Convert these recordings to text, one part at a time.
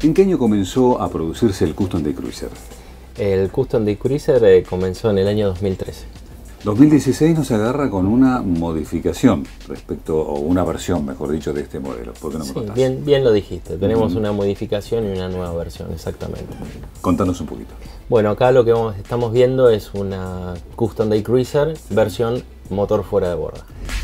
¿En qué año comenzó a producirse el Custom Day Cruiser? El Custom Day Cruiser comenzó en el año 2013. 2016 nos agarra con una modificación respecto, o una versión, mejor dicho, de este modelo. ¿Por qué no me contás? Bien lo dijiste. Tenemos una modificación y una nueva versión, exactamente. Contanos un poquito. Bueno, acá lo que estamos viendo es una Custom Day Cruiser versión motor fuera de borda.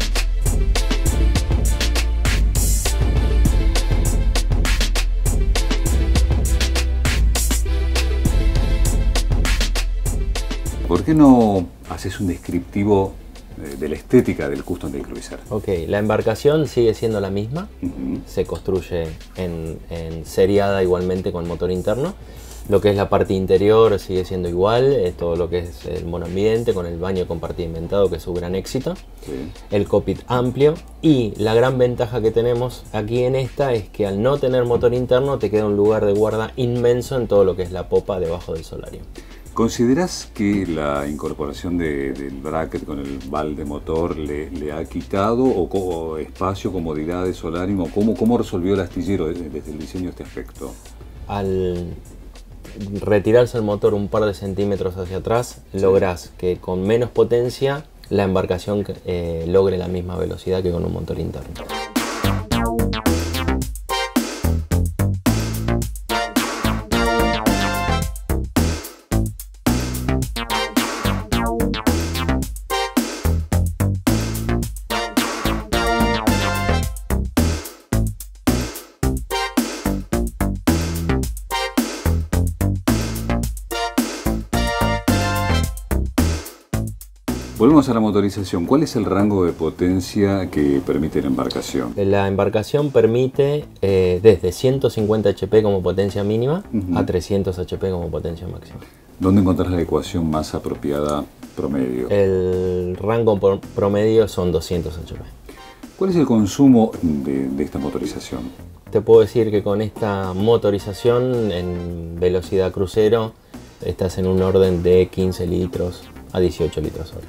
¿Por qué no haces un descriptivo de la estética del Custom Day Cruiser? Ok, la embarcación sigue siendo la misma. Se construye en seriada igualmente con motor interno. Lo que es la parte interior sigue siendo igual, todo lo que es el monoambiente con el baño compartimentado, que es su gran éxito. Sí. El cockpit amplio, y la gran ventaja que tenemos aquí en esta es que al no tener motor interno te queda un lugar de guarda inmenso en todo lo que es la popa debajo del Solarium. ¿Considerás que la incorporación del bracket con el balde motor le ha quitado o espacio, comodidad de Solarium? ¿O cómo resolvió el astillero desde el diseño este aspecto? Al retirarse el motor un par de centímetros hacia atrás, lográs que con menos potencia la embarcación logre la misma velocidad que con un motor interno. Volvemos a la motorización. ¿Cuál es el rango de potencia que permite la embarcación? La embarcación permite desde 150 HP como potencia mínima a 300 HP como potencia máxima. ¿Dónde encontrás la ecuación más apropiada promedio? El rango promedio son 200 HP. ¿Cuál es el consumo de esta motorización? Te puedo decir que con esta motorización en velocidad crucero estás en un orden de 15 litros a 18 litros hora.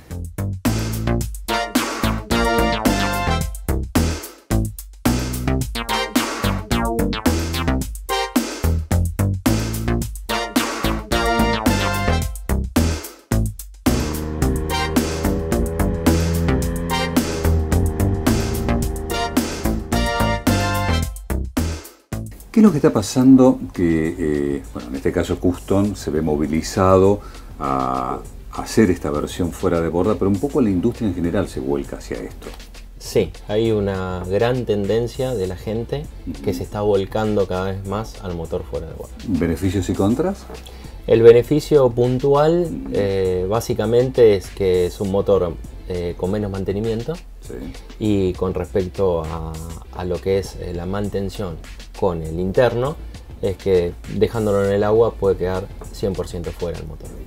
¿Qué es lo que está pasando que, bueno, en este caso Custom se ve movilizado a hacer esta versión fuera de borda, pero un poco la industria en general se vuelca hacia esto? Sí, hay una gran tendencia de la gente que se está volcando cada vez más al motor fuera de borda. ¿Beneficios y contras? El beneficio puntual básicamente es que es un motor con menos mantenimiento. Sí. Y con respecto a lo que es la mantención con el interno, es que dejándolo en el agua puede quedar 100% fuera el motor.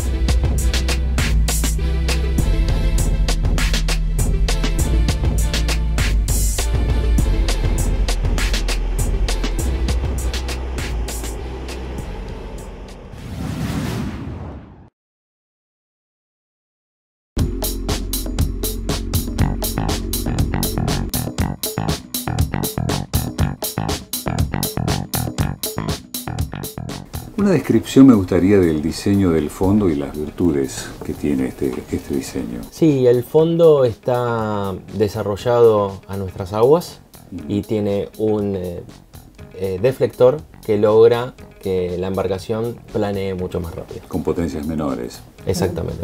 Una descripción me gustaría del diseño del fondo y las virtudes que tiene este diseño. Sí, el fondo está desarrollado a nuestras aguas y tiene un deflector que logra que la embarcación planee mucho más rápido. Con potencias menores. Exactamente.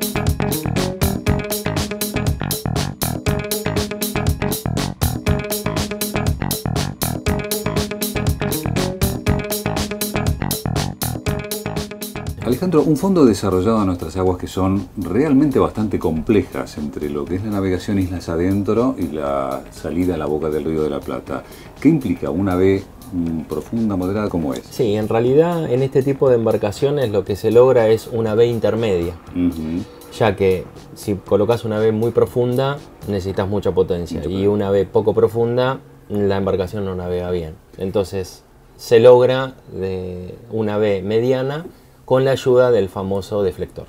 Alejandro, un fondo desarrollado a nuestras aguas que son realmente bastante complejas entre lo que es la navegación islas adentro y la salida a la boca del Río de la Plata. ¿Qué implica una B profunda, moderada, como es? Sí, en realidad en este tipo de embarcaciones lo que se logra es una B intermedia, ya que si colocas una B muy profunda necesitas mucha potencia y una B poco profunda la embarcación no navega bien. Entonces se logra una B mediana con la ayuda del famoso deflector.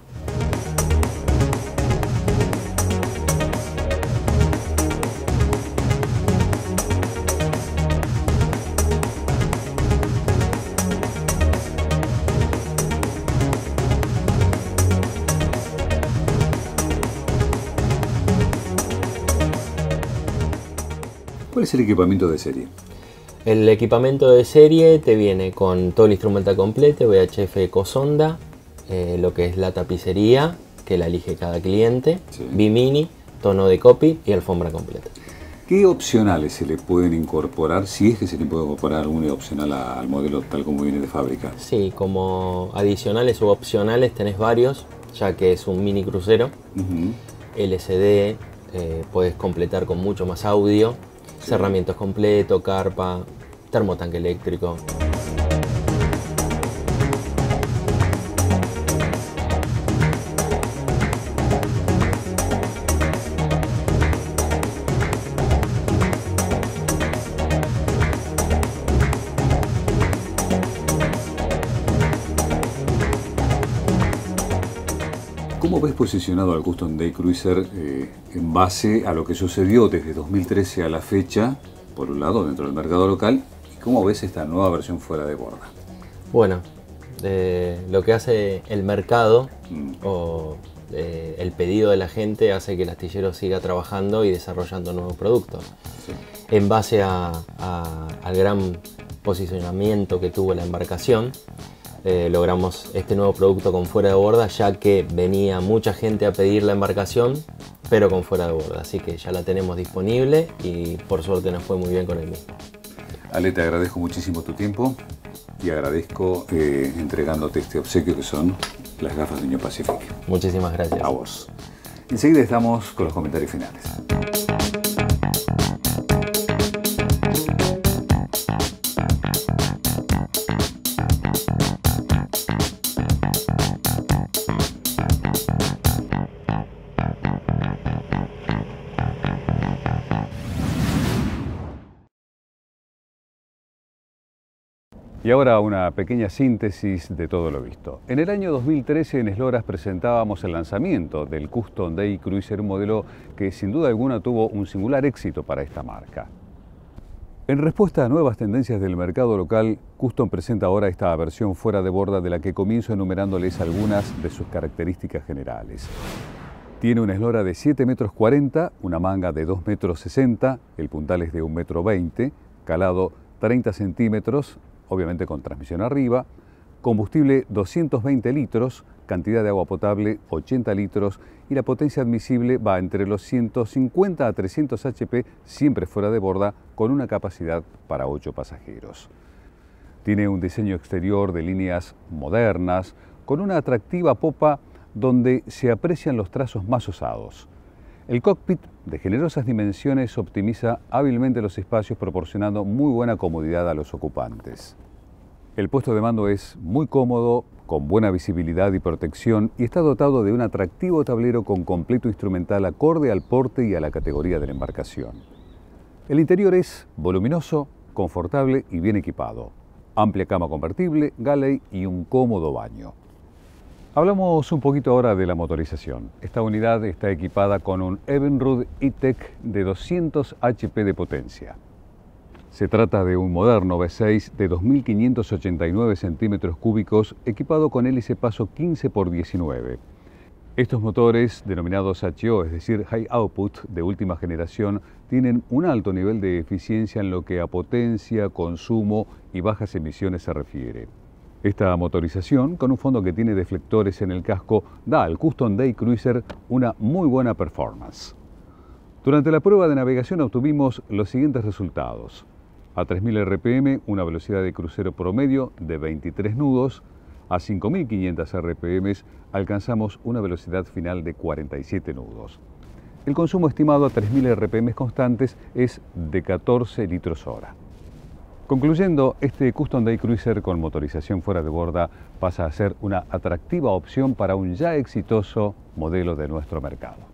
¿Cuál es el equipamiento de serie? El equipamiento de serie te viene con todo el instrumental completo, VHF Ecosonda, lo que es la tapicería, que la elige cada cliente, Sí. bimini, tono de copy y alfombra completa. ¿Qué opcionales se le pueden incorporar, si es que se le puede incorporar alguna opcional al modelo tal como viene de fábrica? Sí, como adicionales u opcionales tenés varios, ya que es un mini crucero, LCD, puedes completar con mucho más audio, Sí. cerramientos completo, carpa, termotanque eléctrico. ¿Cómo ves posicionado al Custom Day Cruiser en base a lo que sucedió desde 2013 a la fecha, por un lado, dentro del mercado local, y cómo ves esta nueva versión fuera de borda? Bueno, lo que hace el mercado Mm. o el pedido de la gente hace que el astillero siga trabajando y desarrollando nuevos productos. Sí. En base al gran posicionamiento que tuvo la embarcación, logramos este nuevo producto con fuera de borda, ya que venía mucha gente a pedir la embarcación, pero con fuera de borda. Así que ya la tenemos disponible y por suerte nos fue muy bien con el mismo. Ale, te agradezco muchísimo tu tiempo y agradezco entregándote este obsequio que son las gafas de New Pacific. Muchísimas gracias. A vos. Enseguida estamos con los comentarios finales. Y ahora una pequeña síntesis de todo lo visto. En el año 2013 en Esloras presentábamos el lanzamiento del Custom Day Cruiser, un modelo que sin duda alguna tuvo un singular éxito para esta marca. En respuesta a nuevas tendencias del mercado local, Custom presenta ahora esta versión fuera de borda de la que comienzo enumerándoles algunas de sus características generales. Tiene una eslora de 7,40 m, una manga de 2,60 m, el puntal es de 1,20 m, calado 30 centímetros, obviamente con transmisión arriba, combustible 220 litros, cantidad de agua potable 80 litros y la potencia admisible va entre los 150 a 300 HP, siempre fuera de borda, con una capacidad para 8 pasajeros. Tiene un diseño exterior de líneas modernas, con una atractiva popa donde se aprecian los trazos más osados. El cockpit, de generosas dimensiones, optimiza hábilmente los espacios, proporcionando muy buena comodidad a los ocupantes. El puesto de mando es muy cómodo, con buena visibilidad y protección, y está dotado de un atractivo tablero con completo instrumental acorde al porte y a la categoría de la embarcación. El interior es voluminoso, confortable y bien equipado. Amplia cama convertible, galley y un cómodo baño. Hablamos un poquito ahora de la motorización. Esta unidad está equipada con un Evinrude E-Tech de 200 HP de potencia. Se trata de un moderno V6 de 2.589 centímetros cúbicos equipado con hélice paso 15×19. Estos motores, denominados HO, es decir, High Output de última generación, tienen un alto nivel de eficiencia en lo que a potencia, consumo y bajas emisiones se refiere. Esta motorización, con un fondo que tiene deflectores en el casco, da al Custom Day Cruiser una muy buena performance. Durante la prueba de navegación obtuvimos los siguientes resultados. A 3.000 RPM, una velocidad de crucero promedio de 23 nudos. A 5.500 RPM alcanzamos una velocidad final de 47 nudos. El consumo estimado a 3.000 RPM constantes es de 14 litros hora. Concluyendo, este Custom Day Cruiser con motorización fuera de borda pasa a ser una atractiva opción para un ya exitoso modelo de nuestro mercado.